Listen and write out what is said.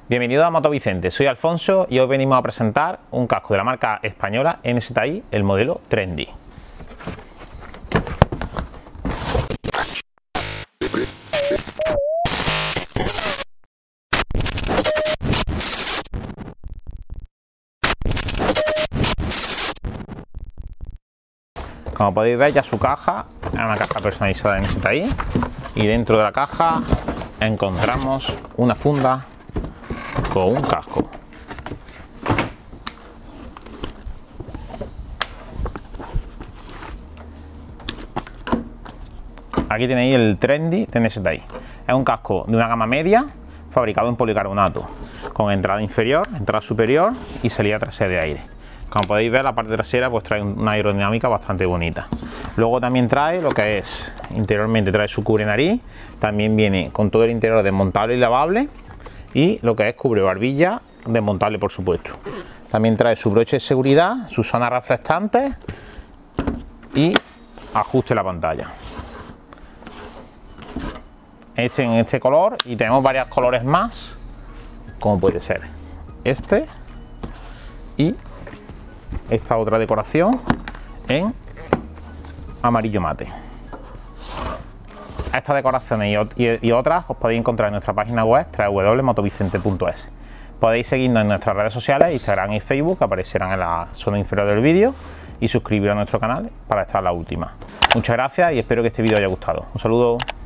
Bienvenido a Moto Vicente, soy Alfonso y hoy venimos a presentar un casco de la marca española NZI, el modelo Trendy. Como podéis ver, ya su caja es una caja personalizada NZI y dentro de la caja encontramos una funda con un casco. Aquí tenéis el Trendy de NZI. Es un casco de una gama media fabricado en policarbonato con entrada inferior, entrada superior y salida trasera de aire. Como podéis ver, la parte trasera pues trae una aerodinámica bastante bonita. Luego también trae lo que es, interiormente trae su cubre nariz, también viene con todo el interior desmontable y lavable y lo que es cubre barbilla desmontable, por supuesto. También trae su broche de seguridad, sus zonas reflectantes y ajuste la pantalla. En este color, y tenemos varios colores más, como puede ser este y esta otra decoración en amarillo mate. Estas decoraciones y otras os podéis encontrar en nuestra página web www.motovicente.es. Podéis seguirnos en nuestras redes sociales, Instagram y Facebook, que aparecerán en la zona inferior del vídeo, y suscribiros a nuestro canal para estar a la última. Muchas gracias y espero que este vídeo haya gustado. Un saludo.